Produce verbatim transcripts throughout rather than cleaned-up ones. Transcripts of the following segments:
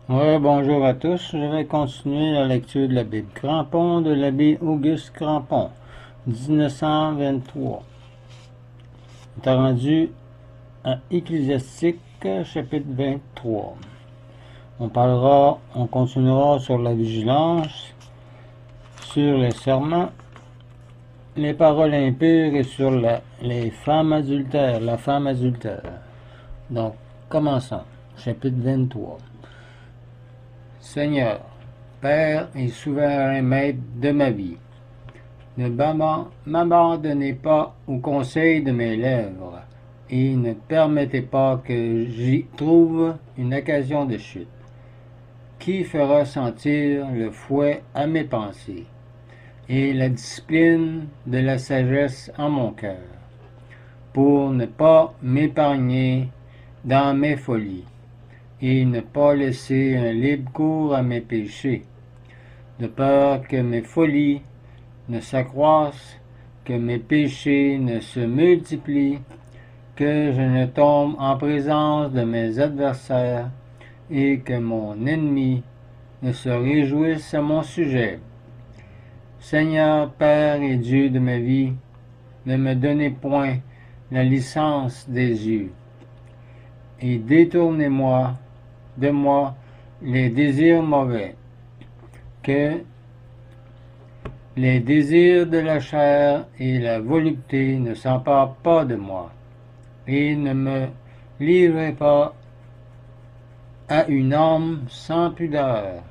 Ouais, bonjour à tous. Je vais continuer la lecture de la Bible. Crampon de l'abbé Auguste Crampon, dix-neuf cent vingt-trois. On est rendu à Ecclésiastique, chapitre vingt-trois. On parlera, on continuera sur la vigilance, sur les serments, les paroles impures et sur la, les femmes adultères, la femme adultère. Donc, commençons. Chapitre vingt-trois. Seigneur, Père et souverain maître de ma vie, ne m'abandonnez pas au conseil de mes lèvres, et ne permettez pas que j'y trouve une occasion de chute, qui fera sentir le fouet à mes pensées, et la discipline de la sagesse en mon cœur, pour ne pas m'épargner dans mes folies, et ne pas laisser un libre cours à mes péchés, de peur que mes folies ne s'accroissent, que mes péchés ne se multiplient, que je ne tombe en présence de mes adversaires, et que mon ennemi ne se réjouisse à mon sujet. Seigneur, Père et Dieu de ma vie, ne me donnez point la licence des yeux, et détournez-moi de moi les désirs mauvais, que les désirs de la chair et la volupté ne s'emparent pas de moi, et ne me livrez pas à une âme sans pudeur.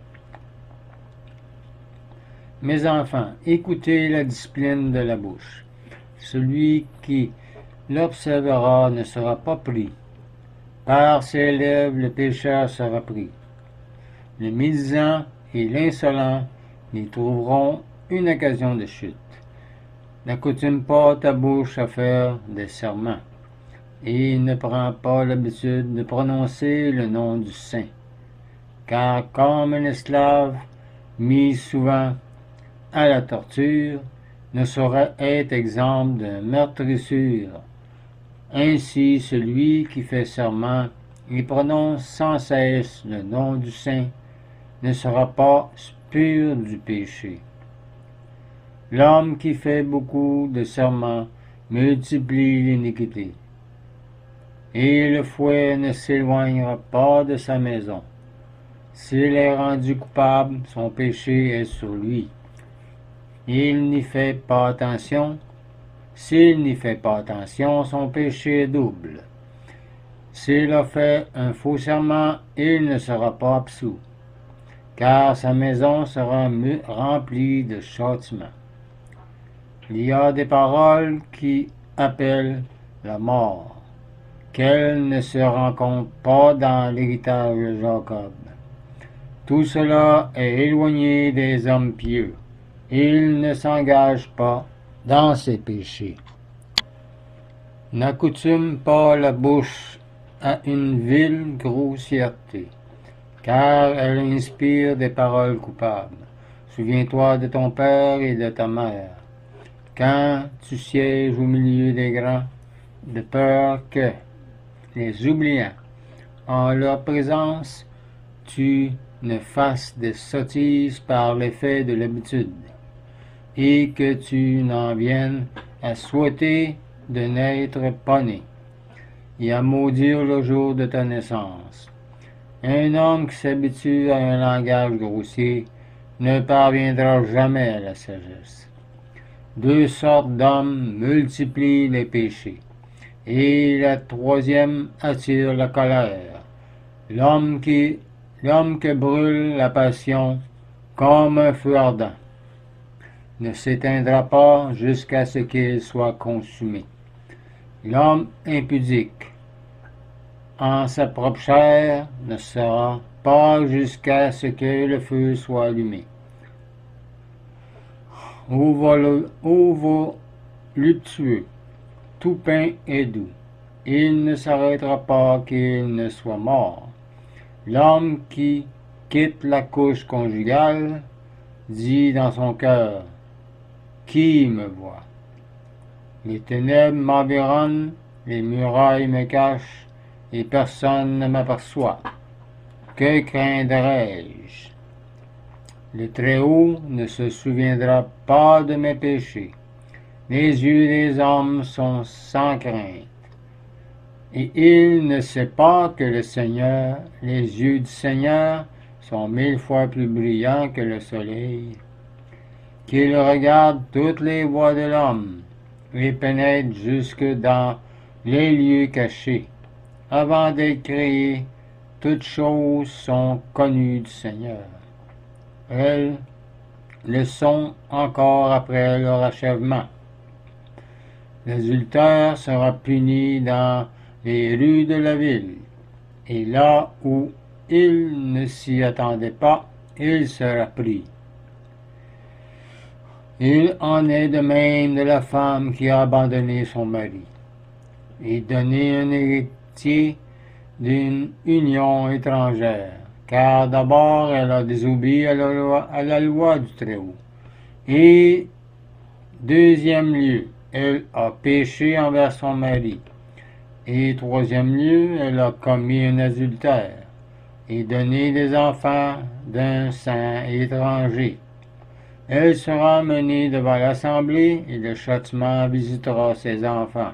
Mes enfants, écoutez la discipline de la bouche. Celui qui l'observera ne sera pas pris. Par ses lèvres, le pécheur sera pris. Le médisant et l'insolent y trouveront une occasion de chute. N'accoutume pas ta bouche à faire des serments, et ne prends pas l'habitude de prononcer le nom du Saint, car comme un esclave mis souvent à la torture ne saurait être exempt de meurtrissure, ainsi celui qui fait serment et prononce sans cesse le nom du Saint ne sera pas pur du péché. L'homme qui fait beaucoup de serments multiplie l'iniquité, et le fouet ne s'éloignera pas de sa maison. S'il est rendu coupable, son péché est sur lui. Il n'y fait pas attention. S'il n'y fait pas attention, son péché est double. S'il a fait un faux serment, il ne sera pas absous, car sa maison sera remplie de châtiments. Il y a des paroles qui appellent la mort, qu'elles ne se rencontrent pas dans l'héritage de Jacob. Tout cela est éloigné des hommes pieux. Ils ne s'engagent pas dans ses péchés. N'accoutume pas la bouche à une vile grossièreté, car elle inspire des paroles coupables. Souviens-toi de ton père et de ta mère, quand tu sièges au milieu des grands, de peur que, les oubliant en leur présence, tu ne fasses des sottises par l'effet de l'habitude, et que tu n'en viennes à souhaiter de n'être pas né, et à maudire le jour de ta naissance. Un homme qui s'habitue à un langage grossier ne parviendra jamais à la sagesse. Deux sortes d'hommes multiplient les péchés, et la troisième attire la colère. L'homme qui, l'homme que brûle la passion comme un feu ardent ne s'éteindra pas jusqu'à ce qu'il soit consumé. L'homme impudique en sa propre chair ne sera pas jusqu'à ce que le feu soit allumé. Ô voluptueux, tout pain est doux. Il ne s'arrêtera pas qu'il ne soit mort. L'homme qui quitte la couche conjugale dit dans son cœur: qui me voit? Les ténèbres m'environnent, les murailles me cachent, et personne ne m'aperçoit. que craindrais-je? Le Très-Haut ne se souviendra pas de mes péchés. Les yeux des hommes sont sans crainte. Et il ne sait pas que le Seigneur, les yeux du Seigneur sont mille fois plus brillants que le soleil, qu'il regarde toutes les voies de l'homme et pénètre jusque dans les lieux cachés. Avant d'être créées, toutes choses sont connues du Seigneur. Elles le sont encore après leur achèvement. L'adultère sera puni dans les rues de la ville, et là où il ne s'y attendait pas, il sera pris. Il en est de même de la femme qui a abandonné son mari et donné un héritier d'une union étrangère, car d'abord elle a désobéi à la loi, à la loi du Très-Haut, et deuxième lieu, elle a péché envers son mari, et troisième lieu, elle a commis un adultère et donné des enfants d'un saint étranger. Elle sera menée devant l'assemblée et le châtiment visitera ses enfants.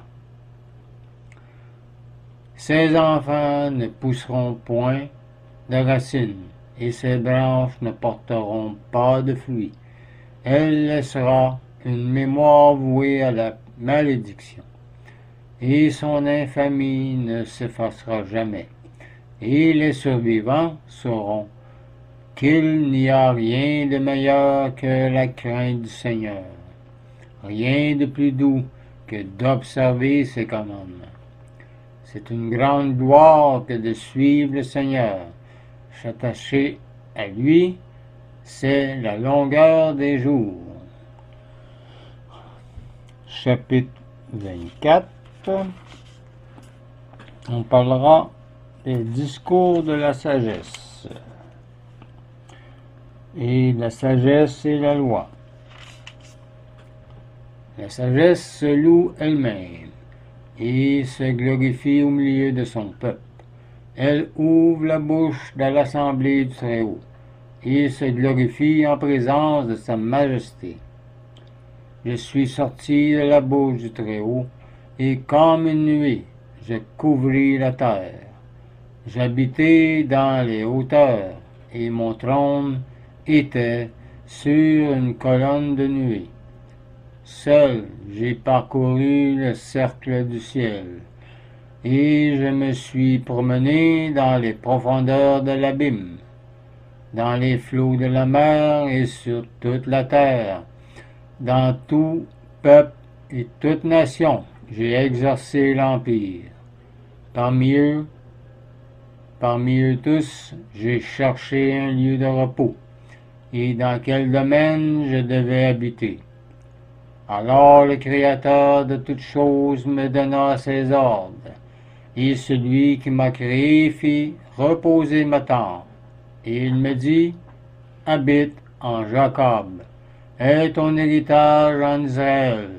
Ses enfants ne pousseront point de racines et ses branches ne porteront pas de fruits. Elle laissera une mémoire vouée à la malédiction, et son infamie ne s'effacera jamais. Et les survivants sauront qu'il n'y a rien de meilleur que la crainte du Seigneur, rien de plus doux que d'observer ses commandements. C'est une grande gloire que de suivre le Seigneur. S'attacher à lui, c'est la longueur des jours. Chapitre vingt-quatre. On parlera des discours de la sagesse. Et la sagesse est la loi. La sagesse se loue elle-même et se glorifie au milieu de son peuple. Elle ouvre la bouche dans l'assemblée du Très-Haut et se glorifie en présence de sa majesté. Je suis sorti de la bouche du Très-Haut, et comme une nuée, je couvris la terre. J'habitais dans les hauteurs, et mon trône était sur une colonne de nuée. Seul, j'ai parcouru le cercle du ciel, et je me suis promené dans les profondeurs de l'abîme, dans les flots de la mer et sur toute la terre. Dans tout peuple et toute nation, j'ai exercé l'empire. Parmi eux, parmi eux tous, j'ai cherché un lieu de repos, et dans quel domaine je devais habiter. Alors le Créateur de toutes choses me donna ses ordres, et celui qui m'a créé fit reposer ma tente. Et il me dit, habite en Jacob, est ton héritage en Israël.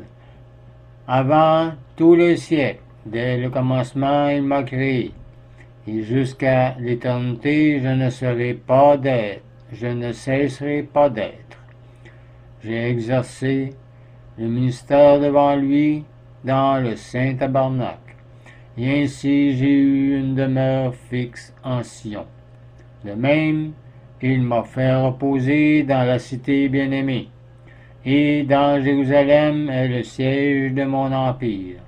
Avant tous les siècles, dès le commencement, il m'a créé, et jusqu'à l'éternité, je ne serai pas d'être, je ne cesserai pas d'être. J'ai exercé le ministère devant lui dans le saint tabernacle, et ainsi j'ai eu une demeure fixe en Sion. De même, il m'a fait reposer dans la cité bien-aimée, et dans Jérusalem est le siège de mon empire.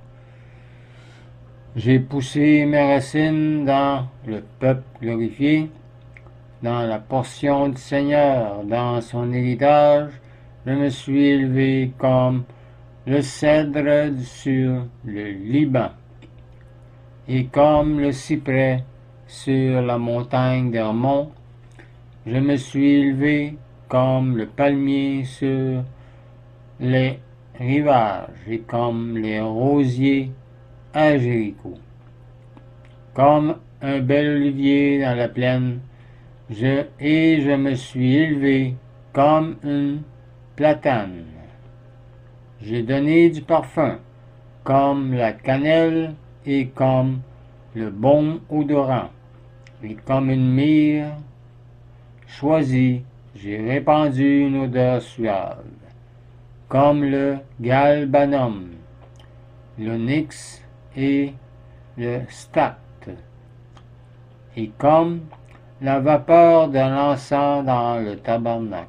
J'ai poussé mes racines dans le peuple glorifié, dans la portion du Seigneur, dans son héritage. Je me suis élevé comme le cèdre sur le Liban, et comme le cyprès sur la montagne d'Hermon. Je me suis élevé comme le palmier sur les rivages et comme les rosiers à Jéricho. Comme un bel olivier dans la plaine, je, et je me suis élevé comme une platane. J'ai donné du parfum, comme la cannelle et comme le baume odorant. et comme une myrrhe choisie, j'ai répandu une odeur suave, comme le galbanum, l'onyx et le stacte, et comme la vapeur de l'encens dans le tabernacle.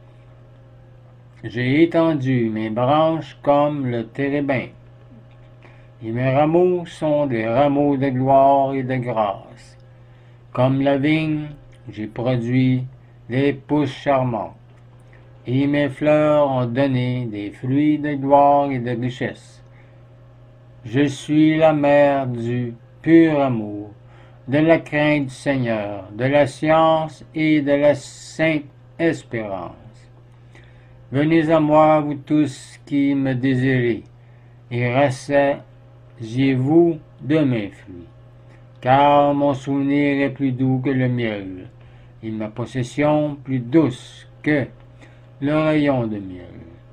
J'ai étendu mes branches comme le térébin, et mes rameaux sont des rameaux de gloire et de grâce. Comme la vigne, j'ai produit des pousses charmantes, et mes fleurs ont donné des fruits de gloire et de richesse. Je suis la mère du pur amour, de la crainte du Seigneur, de la science et de la sainte espérance. Venez à moi, vous tous qui me désirez, et rassasiez-vous de mes fruits, car mon souvenir est plus doux que le miel, et ma possession plus douce que le rayon de miel.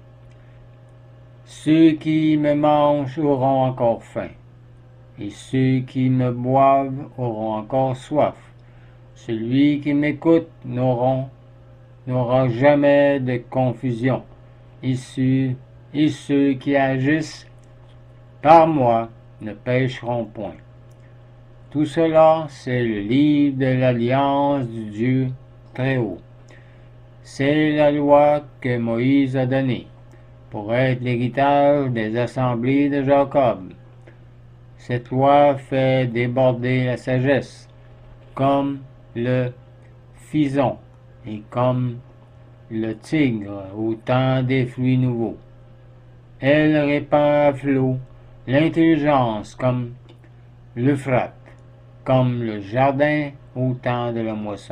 Ceux qui me mangent auront encore faim, et ceux qui me boivent auront encore soif. Celui qui m'écoute n'aura n'aura jamais de confusion, et ceux, et ceux qui agissent par moi ne pécheront point. Tout cela, c'est le livre de l'alliance du Dieu Très-Haut. C'est la loi que Moïse a donnée pour être l'héritage des assemblées de Jacob. Cette loi fait déborder la sagesse, comme le fison et comme le tigre au temps des fruits nouveaux. Elle répand à flot l'intelligence comme l'Euphrate, comme le jardin au temps de la moisson.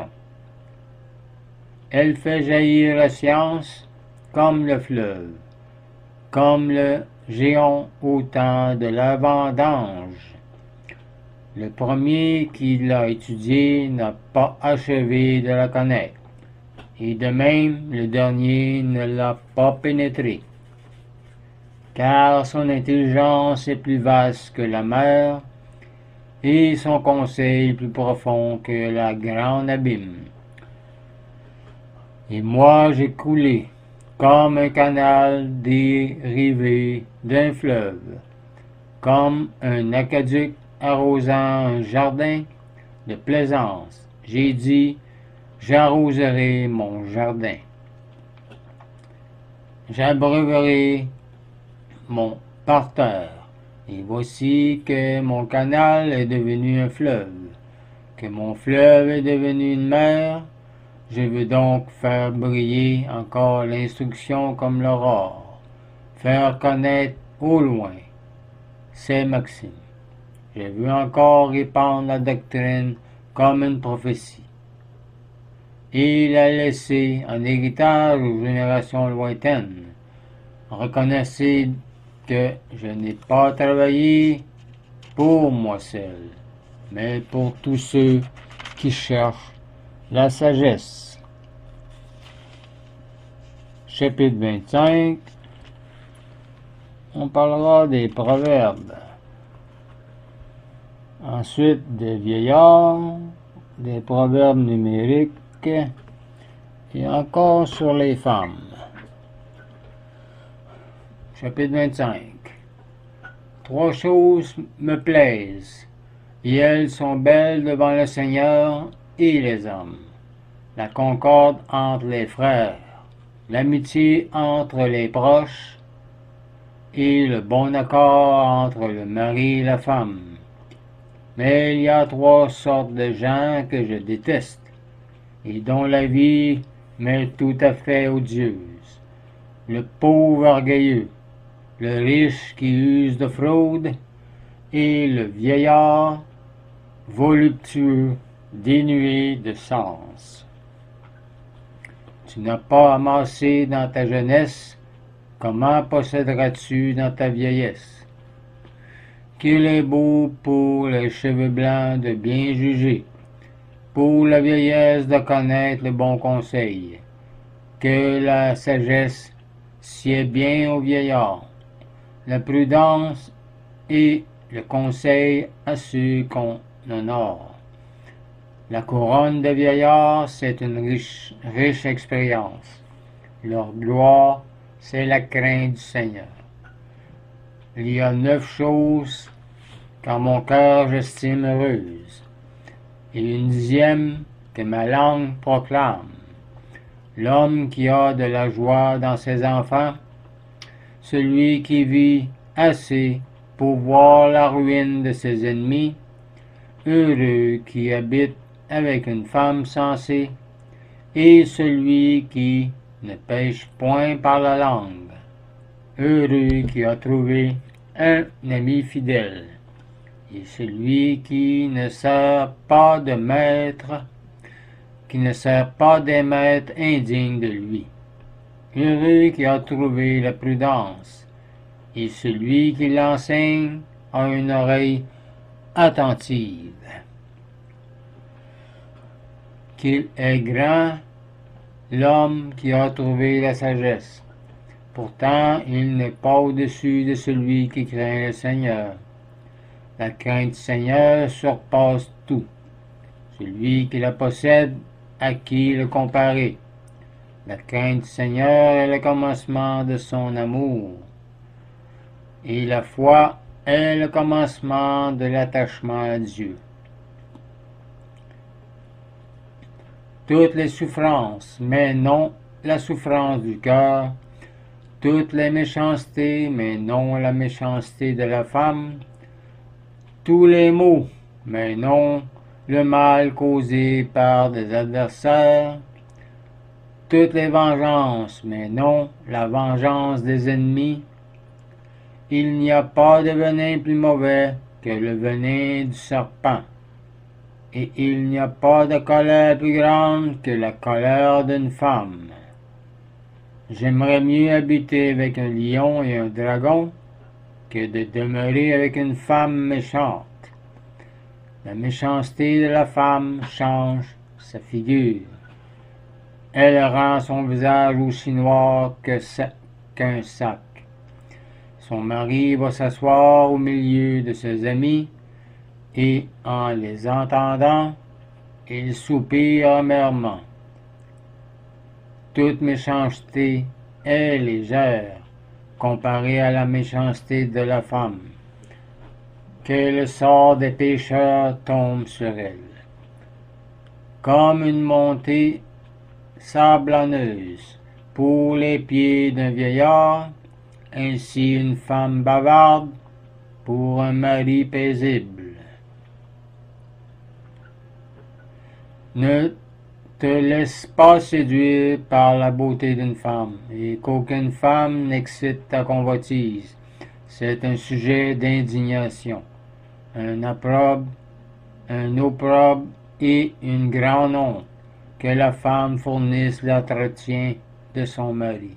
Elle fait jaillir la science comme le fleuve, comme le géant au temps de la vendange. Le premier qui l'a étudiée n'a pas achevé de la connaître, et de même le dernier ne l'a pas pénétrée, car son intelligence est plus vaste que la mer, et son conseil plus profond que la grande abîme. Et moi j'ai coulé comme un canal dérivé d'un fleuve, comme un aqueduc arrosant un jardin de plaisance. J'ai dit, j'arroserai mon jardin, j'abreuverai mon parterre, et voici que mon canal est devenu un fleuve, que mon fleuve est devenu une mer. Je veux donc faire briller encore l'instruction comme l'aurore, faire connaître au loin ses maximes. Je veux encore répandre la doctrine comme une prophétie, et la laisser en héritage aux générations lointaines. Reconnaissez que je n'ai pas travaillé pour moi seul, mais pour tous ceux qui cherchent la sagesse. Chapitre vingt-cinq. On parlera des proverbes. Ensuite, des vieillards, des proverbes numériques, et encore sur les femmes. Chapitre vingt-cinq. Trois choses me plaisent, et elles sont belles devant le Seigneur et les hommes: la concorde entre les frères, l'amitié entre les proches, et le bon accord entre le mari et la femme. Mais il y a trois sortes de gens que je déteste, et dont la vie m'est tout à fait odieuse: le pauvre orgueilleux, le riche qui use de fraude, et le vieillard voluptueux, dénué de sens. Tu n'as pas amassé dans ta jeunesse, comment posséderas-tu dans ta vieillesse? Qu'il est beau pour les cheveux blancs de bien juger, pour la vieillesse de connaître le bon conseil, que la sagesse sied bien au vieillard, la prudence et le conseil à ceux qu'on honore. La couronne des vieillards, c'est une riche, riche expérience. Leur gloire, c'est la crainte du Seigneur. Il y a neuf choses qu'en mon cœur j'estime heureuses, et une dixième que ma langue proclame. L'homme qui a de la joie dans ses enfants, celui qui vit assez pour voir la ruine de ses ennemis, heureux qui habite avec une femme sensée, et celui qui ne pêche point par la langue, heureux qui a trouvé un ami fidèle, et celui qui ne sert pas de maître, qui ne sert pas des maîtres indignes de lui, heureux qui a trouvé la prudence, et celui qui l'enseigne a une oreille attentive. Qu'il est grand, l'homme qui a trouvé la sagesse. Pourtant, il n'est pas au-dessus de celui qui craint le Seigneur. La crainte du Seigneur surpasse tout. Celui qui la possède, à qui le comparer? La crainte du Seigneur est le commencement de son amour, et la foi est le commencement de l'attachement à Dieu. Toutes les souffrances, mais non la souffrance du cœur, toutes les méchancetés, mais non la méchanceté de la femme, tous les maux, mais non le mal causé par des adversaires, toutes les vengeances, mais non la vengeance des ennemis. Il n'y a pas de venin plus mauvais que le venin du serpent, et il n'y a pas de colère plus grande que la colère d'une femme. J'aimerais mieux habiter avec un lion et un dragon que de demeurer avec une femme méchante. La méchanceté de la femme change sa figure. Elle rend son visage aussi noir que sa- qu'un sac. Son mari va s'asseoir au milieu de ses amis, et en les entendant, il soupire amèrement. Toute méchanceté est légère comparée à la méchanceté de la femme. Que le sort des pécheurs tombe sur elle. Comme une montée sablonneuse pour les pieds d'un vieillard, ainsi une femme bavarde pour un mari paisible. Ne te laisse pas séduire par la beauté d'une femme, et qu'aucune femme n'excite ta convoitise. C'est un sujet d'indignation, un opprobre, un opprobre et une grande honte que la femme fournisse l'entretien de son mari.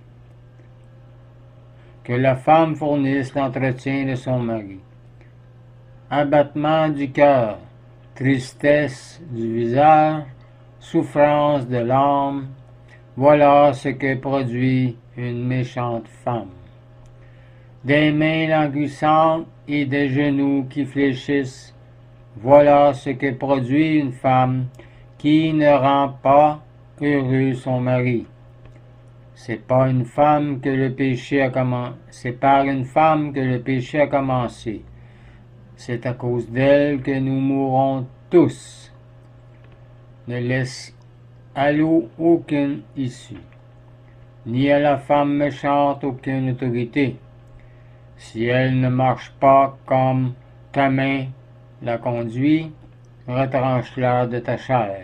Que la femme fournisse l'entretien de son mari. Abattement du cœur, tristesse du visage, souffrance de l'âme, voilà ce que produit une méchante femme. Des mains languissantes et des genoux qui fléchissent, voilà ce que produit une femme qui ne rend pas heureux son mari. C'est pas une femme que le péché a commencé, c'est par une femme que le péché a commencé. C'est à cause d'elle que nous mourrons tous. Ne laisse à l'eau aucune issue, ni à la femme méchante aucune autorité. Si elle ne marche pas comme ta main la conduit, retranche-la de ta chair.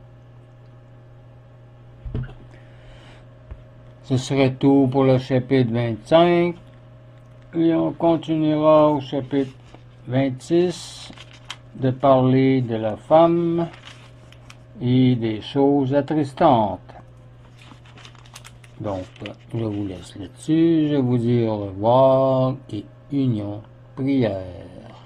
Ce serait tout pour le chapitre vingt-cinq, et on continuera au chapitre vingt-six de parler de la femme et des choses attristantes. Donc, je vous laisse là-dessus, je vous dis au revoir et union prière.